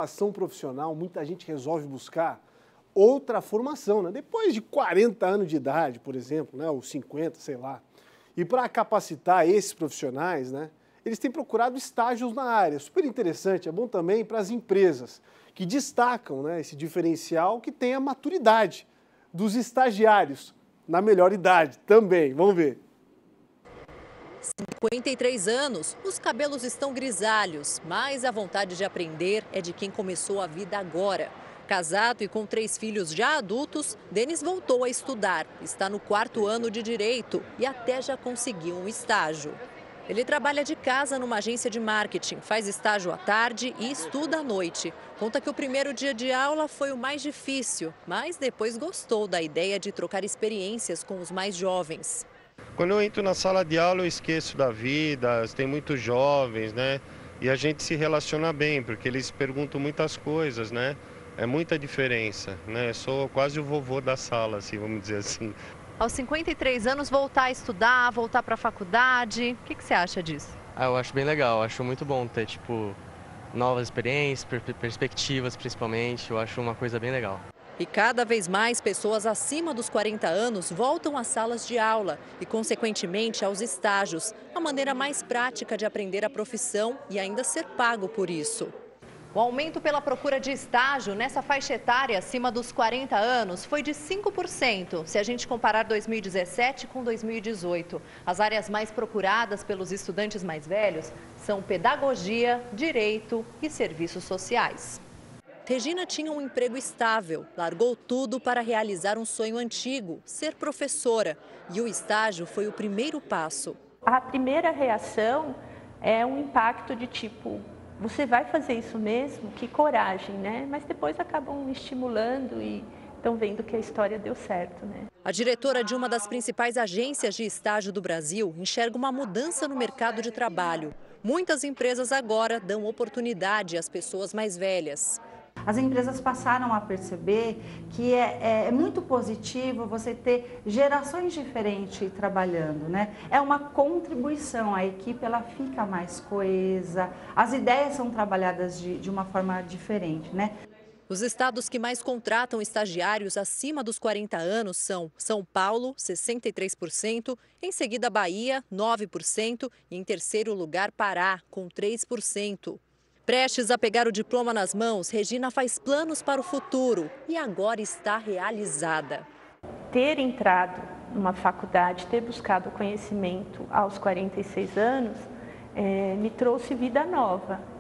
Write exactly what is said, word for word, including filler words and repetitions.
Ação profissional, muita gente resolve buscar outra formação, né? Depois de quarenta anos de idade, por exemplo, né? Ou cinquenta, sei lá. E para capacitar esses profissionais, né? Eles têm procurado estágios na área. Super interessante, é bom também para as empresas que destacam, né, esse diferencial que tem a maturidade dos estagiários, na melhor idade também. Vamos ver. cinquenta e três anos, os cabelos estão grisalhos, mas a vontade de aprender é de quem começou a vida agora. Casado e com três filhos já adultos, Denis voltou a estudar. Está no quarto ano de Direito e até já conseguiu um estágio. Ele trabalha de casa numa agência de marketing, faz estágio à tarde e estuda à noite. Conta que o primeiro dia de aula foi o mais difícil, mas depois gostou da ideia de trocar experiências com os mais jovens. Quando eu entro na sala de aula, eu esqueço da vida, tem muitos jovens, né? E a gente se relaciona bem, porque eles perguntam muitas coisas, né? É muita diferença, né? Eu sou quase o vovô da sala, assim, vamos dizer assim. Aos cinquenta e três anos, voltar a estudar, voltar para a faculdade, o que, que você acha disso? Ah, eu acho bem legal, acho muito bom ter, tipo, novas experiências, per perspectivas principalmente, eu acho uma coisa bem legal. E cada vez mais pessoas acima dos quarenta anos voltam às salas de aula e, consequentemente, aos estágios, a maneira mais prática de aprender a profissão e ainda ser pago por isso. O aumento pela procura de estágio nessa faixa etária acima dos quarenta anos foi de cinco por cento, se a gente comparar dois mil e dezessete com dois mil e dezoito. As áreas mais procuradas pelos estudantes mais velhos são pedagogia, direito e serviços sociais. Regina tinha um emprego estável, largou tudo para realizar um sonho antigo, ser professora. E o estágio foi o primeiro passo. A primeira reação é um impacto de tipo, você vai fazer isso mesmo? Que coragem, né? Mas depois acabam estimulando e estão vendo que a história deu certo, né? A diretora de uma das principais agências de estágio do Brasil enxerga uma mudança no mercado de trabalho. Muitas empresas agora dão oportunidade às pessoas mais velhas. As empresas passaram a perceber que é, é muito positivo você ter gerações diferentes trabalhando, né? É uma contribuição, a equipe ela fica mais coesa, as ideias são trabalhadas de, de uma forma diferente, né? Os estados que mais contratam estagiários acima dos quarenta anos são São Paulo, sessenta e três por cento, em seguida Bahia, nove por cento e em terceiro lugar Pará, com três por cento. Prestes a pegar o diploma nas mãos, Regina faz planos para o futuro e agora está realizada. Ter entrado numa faculdade, ter buscado conhecimento aos quarenta e seis anos, é, me trouxe vida nova.